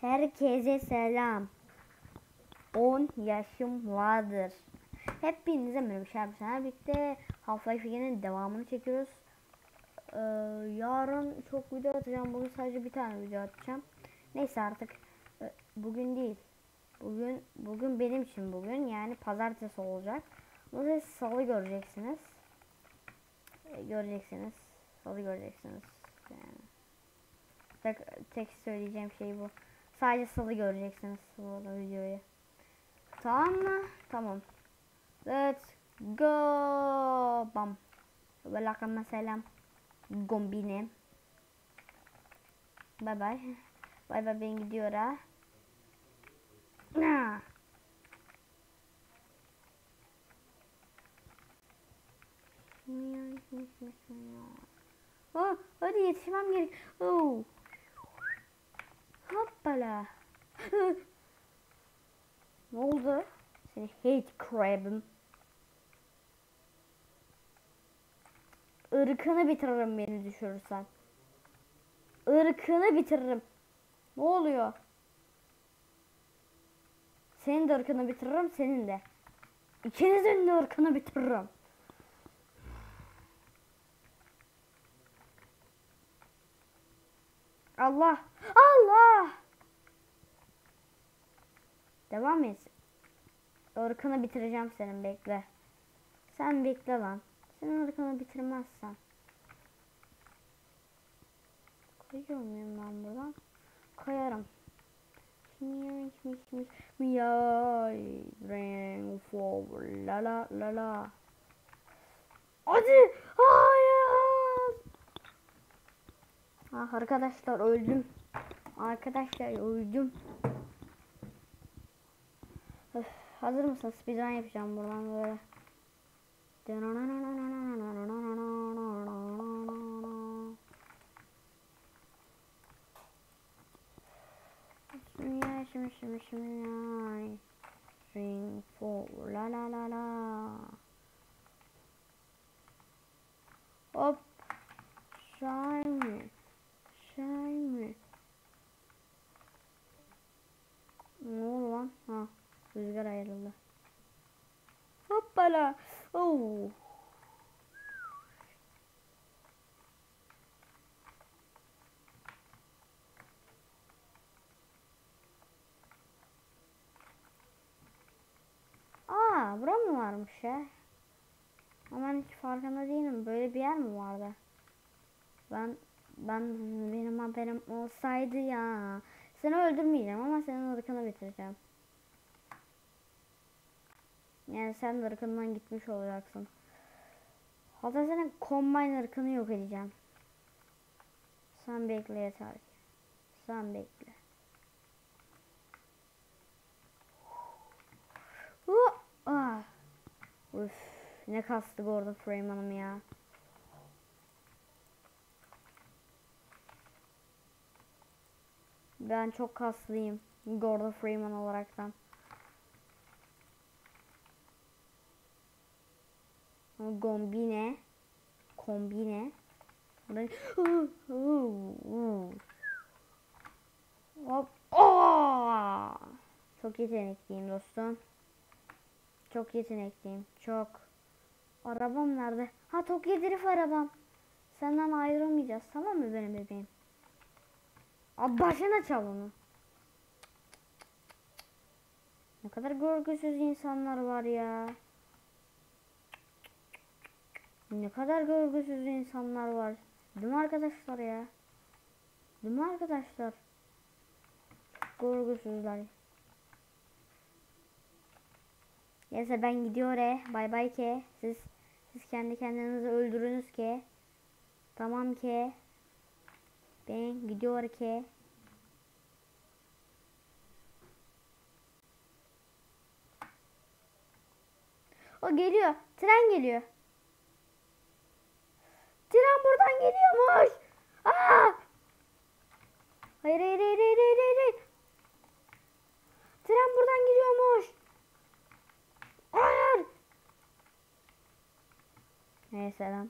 Herkese selam. 10 yaşım vardır. Hepinize merhaba arkadaşlar. Birlikte Half-Life 2'nin devamını çekiyoruz. Yarın çok video atacağım. Bugün sadece bir tane video atacağım. Neyse artık bugün değil. Bugün benim için bugün. Yani pazartesi olacak. Bunu salı göreceksiniz. Salı göreceksiniz. Yani. Tek söyleyeceğim şey bu. Sadece salı göreceksiniz bu videoyu. Tamam mı? Tamam. Let's go. Bam. Welcome selam. Gombine. Bye bye. Bye bye, ben gidiyor ha. Oh, hadi yetişmem gerek. Oh. Hoppala. Ne oldu? Seni hate crab'ım. Irkını bitiririm beni düşürürsen. Irkını bitiririm. Ne oluyor? Senin de ırkını bitiririm, senin de. İkinizin de ırkını bitiririm. Allah! Allah! Devam et. Irkını bitireceğim senin, bekle. Sen bekle lan. Senin ırkını bitirmezsen. Kayıyor muyum ben buradan? Kayarım. Ring forward. La la la la. Hadi! Hayır! Ah, arkadaşlar öldüm. Öf, hazır mısın? Speedrun yapacağım buradan böyle. Ring forward. La la la la. Hop. Shine. Ne oldu lan? Ha, rüzgar ayrıldı. Hoppala. Oh. Aa, bura mı varmış ya? Ama ben hiç farkında değilim. Böyle bir yer mi vardı? Benim haberim olsaydı ya. Seni öldürmeyeceğim ama senin ırkını bitireceğim. Yani sen de ırkından gitmiş olacaksın. Hatta senin combine ırkını yok edeceğim. Sen bekle yeter ki. Sen bekle. Ah. Üf, ne kastı Gordon Freeman'ım ya. Ben çok kaslıyım Gordon Freeman olaraktan. Kombine. Hop. Oh! Çok yetenekliyim dostum. Çok yetenekliyim. Çok. Arabam nerede? Ha, Tokyo Drift arabam. Senden ayrılmayacağız, tamam mı benim bebeğim? Abi başına çal onu. Ne kadar görgüsüz insanlar var ya. Ne kadar görgüsüz insanlar var. Değil mi arkadaşlar ya? Değil mi arkadaşlar? Görgüsüzler. Neyse ben gidiyorum. Bay bay ki. Siz kendi kendinizi öldürünüz ki. Tamam ki. Ben gidiyor ki. O geliyor. Tren geliyor. Tren buradan geliyormuş. Aa! Hayır. Tren buradan geliyormuş. Hayır. Neyse lan.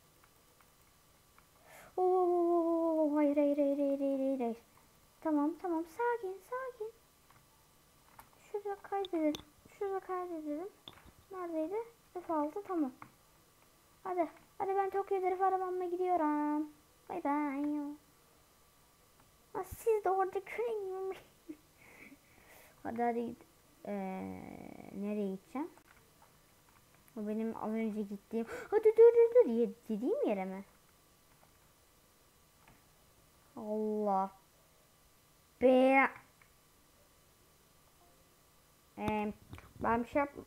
Oo, hayır. Tamam. Tamam, sakin sakin. Şurada kaydedelim. Şurada kaydedelim. Neredeydi? F6, tamam. Hadi. Hadi ben Tokyo Drift arabamla gidiyorum. Bay bay. Siz de orada küreyim. Hadi hadi git. Nereye gideceğim? O benim az önce gittiğim. Hadi dur. Dediğim yere mi? Allah. Be. Ben bir şey yap.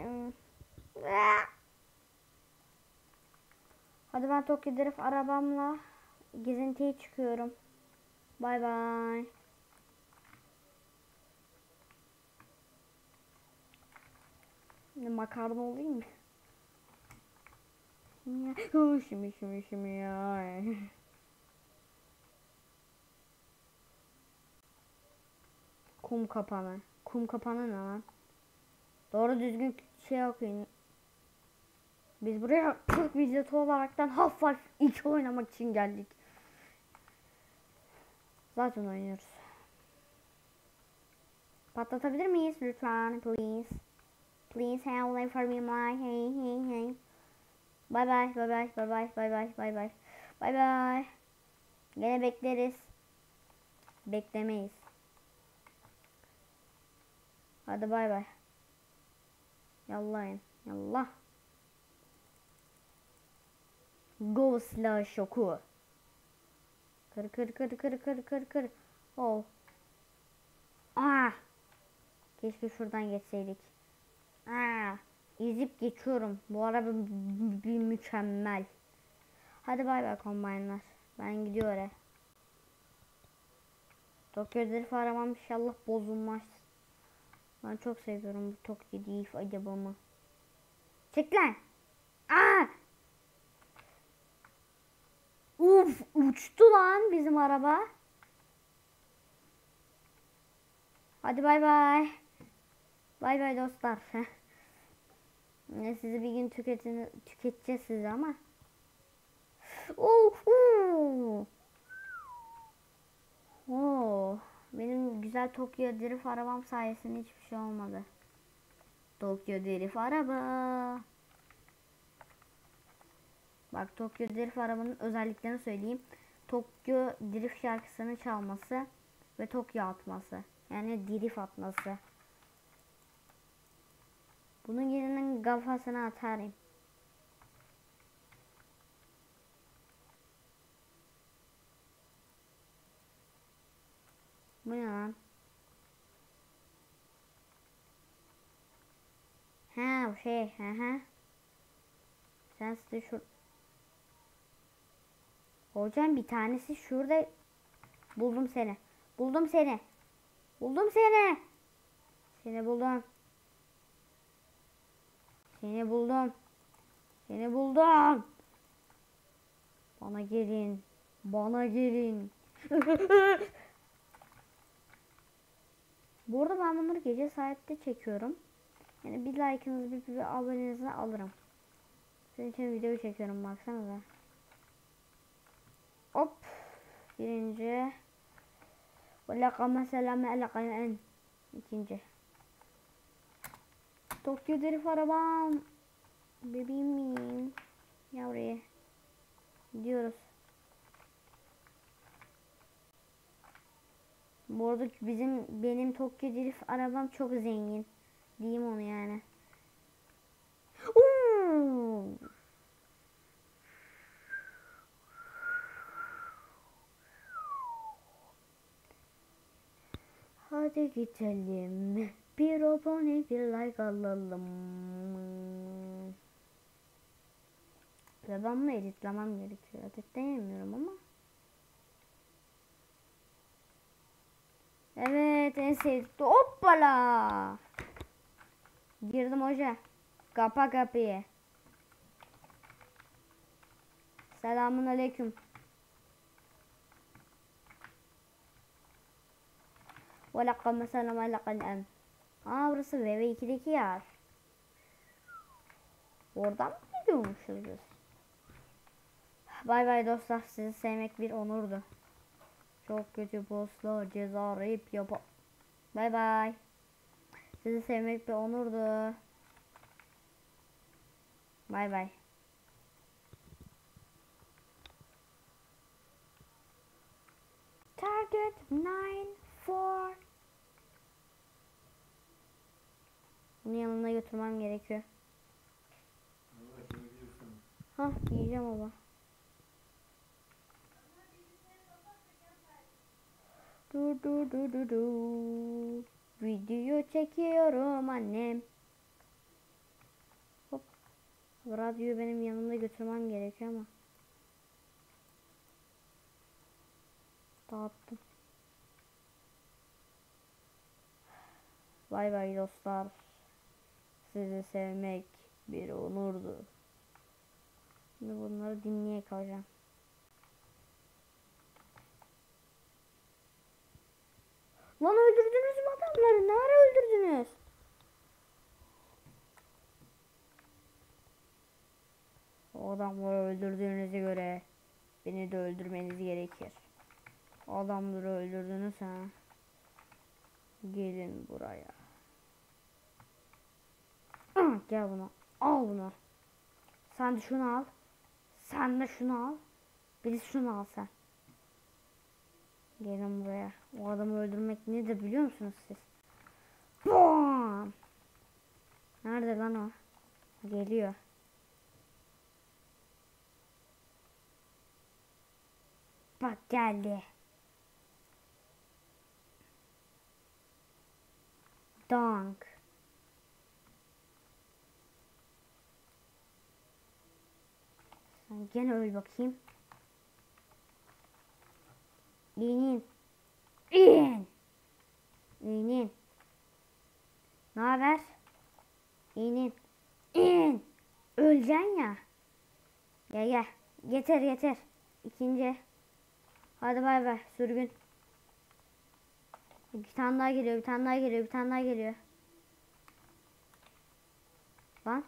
Hadi ben Tokyo Drift arabamla gezintiye çıkıyorum. Bay bay. Makarna olayım mı? Şimdi ya. Kum kapanı. Kum kapanı ne lan? Doğru düzgün şey okuyun. Biz buraya Türk viziti olaraktan Half-Life 2 oynamak için geldik. Zaten oynuyoruz. Patlatabilir miyiz lütfen, please? Please have for me my hey. Bye bye. Bye bye. Gene bekleriz. Beklemeyiz. Hadi bay bay. Yallayın. Yallah. Go slash oku. Kır. Oh. Keşke şuradan geçseydik. İzip geçiyorum. Bu araba bir mükemmel. Hadi bay bay kombaynlar. Ben gidiyorum oraya. Tokyo Drift aramam inşallah bozulmaz. Ben çok seviyorum bu Tokyo Drift arabamı. Çek lan. Uf, uçtu lan bizim araba. Hadi bay bay. Bay bay dostlar. Sizi bir gün tüketeceğiz sizi ama. Benim güzel Tokyo Drift arabam sayesinde hiçbir şey olmadı. Tokyo Drift araba. Bak, Tokyo Drift arabanın özelliklerini söyleyeyim. Tokyo Drift şarkısını çalması ve Tokyo atması. Yani drift atması. Bunun yerinin kafasına atarım. Bu ne lan? Bu şey. Sen de şu. Hocam bir tanesi şurada. Buldum seni. Seni buldum. Bana gelin. Bu arada ben bunları gece saatte çekiyorum. Yani bir like'ınızı bir abonenizi alırım. Senin için video çekiyorum, baksanıza. Hop. Birinci. Velakama selamü aleykum. İkinci. Tokyo Drift arabam. Bebeğim. Yavruya. Gidiyoruz. Bu arada benim Tokyo Drift arabam çok zengin. Diyeyim onu yani. Hadi gidelim. Bir abone bir like alalım. Ve ben bunu editlemem gerekiyor. Editleyemiyorum ama. Evet, en sevdiğim. Hoppala. Girdim hoca. Kapa kapıyı. Selamun aleyküm. Velakam selam aleyküm. Burası VV2'deki yer. Oradan mı gidiyormuşuz biz? Bay bay dostlar, sizi sevmek bir onurdu. Çok kötü bosslar ceza arayıp yapa. Bay bay. Sizi sevmek bir onurdu. Bay bay. Target 9-4. Bunu yanına götürmem gerekiyor. Ha, yiyeceğim baba. Du. Video çekiyorum annem. Hop. Radyoyu benim yanımda götürmem gerekiyor ama. Dağıttım. Bay bay dostlar. Sizi sevmek bir onurdu. Şimdi bunları dinleye kalacağım. Lan öldürdünüz mü adamları? Ne ara öldürdünüz? O adamları öldürdüğünüze göre beni de öldürmeniz gerekir. O adamları öldürdünüz ha. Gelin buraya. Gel bunu. Al bunu. Sen de şunu al. Sen de şunu al. Birisi şunu al sen. Gelin buraya. O adamı öldürmek nedir biliyor musunuz siz? Bam! Nerede lan o? Geliyor. Bak geldi. Donk. Sen gene öl bakayım. İnin. İnin. Ne haber? İnin. Öleceksin ya. Gel. Yeter. İkinci. Hadi bay bay. Sürgün. Bir tane daha geliyor. Lan.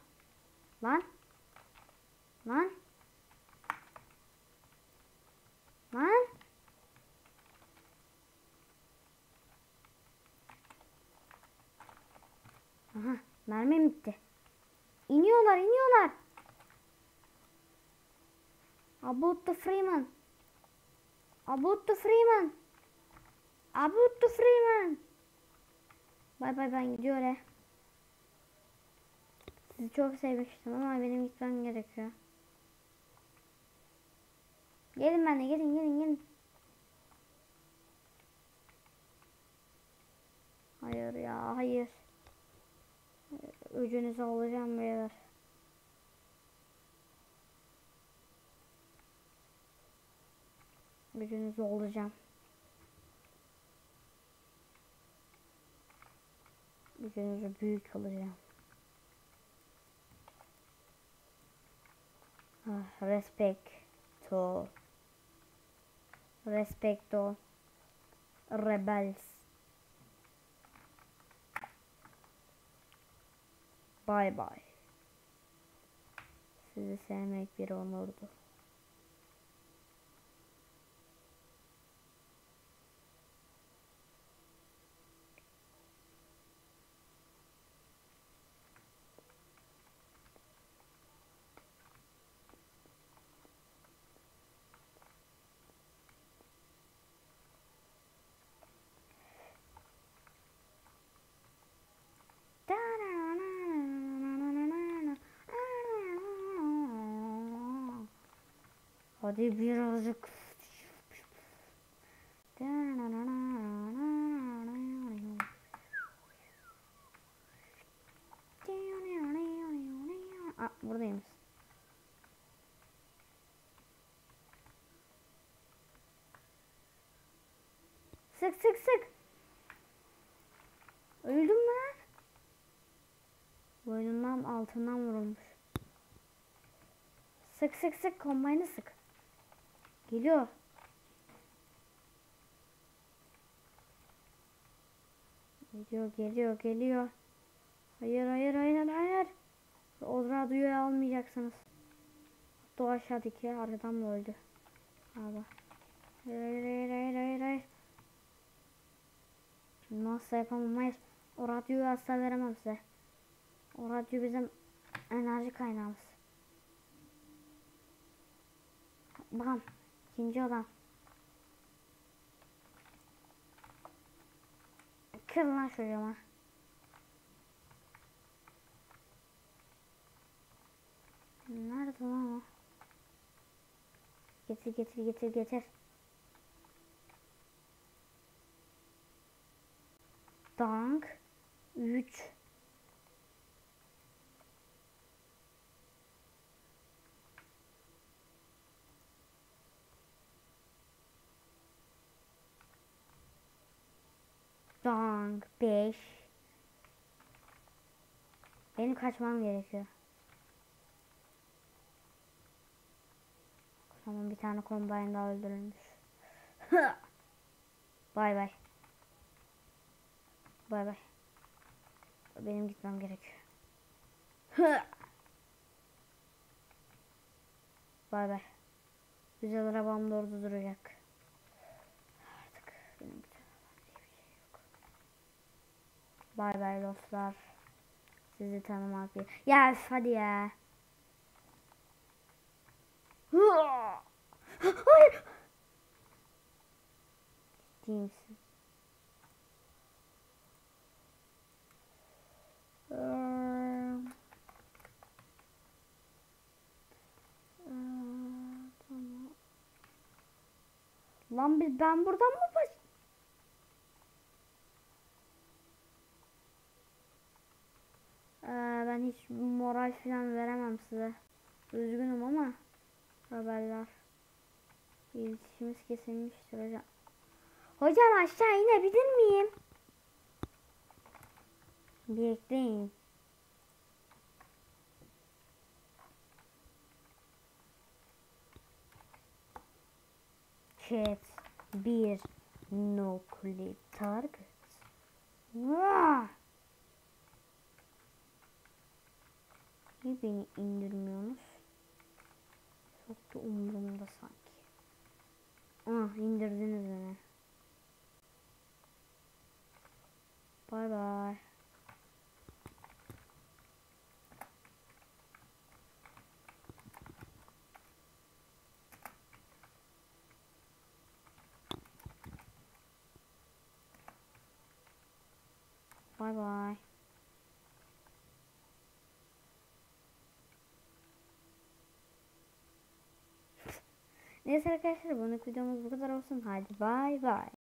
Aha, mermim bitti. İniyorlar. About the Freeman. Bay bay, ben gidiyorum. Sizi çok sevmiştim ama benim gitmem gerekiyor. Gelin benimle, gelin. Hayır ya, hayır. Öcünüzü alacağım beyler. Öcünüzü alacağım. Öcünüzü büyük alacağım. Respecto. Rebels. Bye bye. Sizi sevmek bir onurdu. Hadi birazcık. Buradayım. Sık. Öldüm mü? Boynundan altından vurulmuş. Sık. Kombayını sık. Geliyor. Geliyor. Hayır. O radyoyu almayacaksınız. Hatta aşağıdaki arkadan mı öldü? Abi. Hayır, hayır, hayır, hayır, hayır. Nasıl yapamam? Hayır. O radyoyu asla veremem size. O radyo bizim enerji kaynağımız. Bam. İkinci adam. Kır lan şuraya. Nerede lan o? Getir getir getir getir. Dank 3. Dank 5. Benim kaçmam gerekiyor. Tamam, bir tane combine daha öldürülmüş. Bay bay. Bay bay. Benim gitmem gerekiyor. Bay bay. Güzel arabam da orada duracak. Artık benim güzel arabam diye bir şey yok. Bay bay dostlar. Sizi tanımak bir... Ya hadi ya. Hayır. Ciddi misin? Tamam. Lan ben buradan mı ben hiç moral falan veremem size. Üzgünüm ama haberler. İletişimimiz kesilmiştir hocam. Hocam aşağı inebilir miyim? Bekleyin. Chat 1 no clip target. Niye beni indirmiyorsunuz? Çok da umurumda sanki. İndirdiniz beni. Bay bay. Bay bay. Neyse arkadaşlar, bu videomuz bu kadar olsun. Hadi bay bay.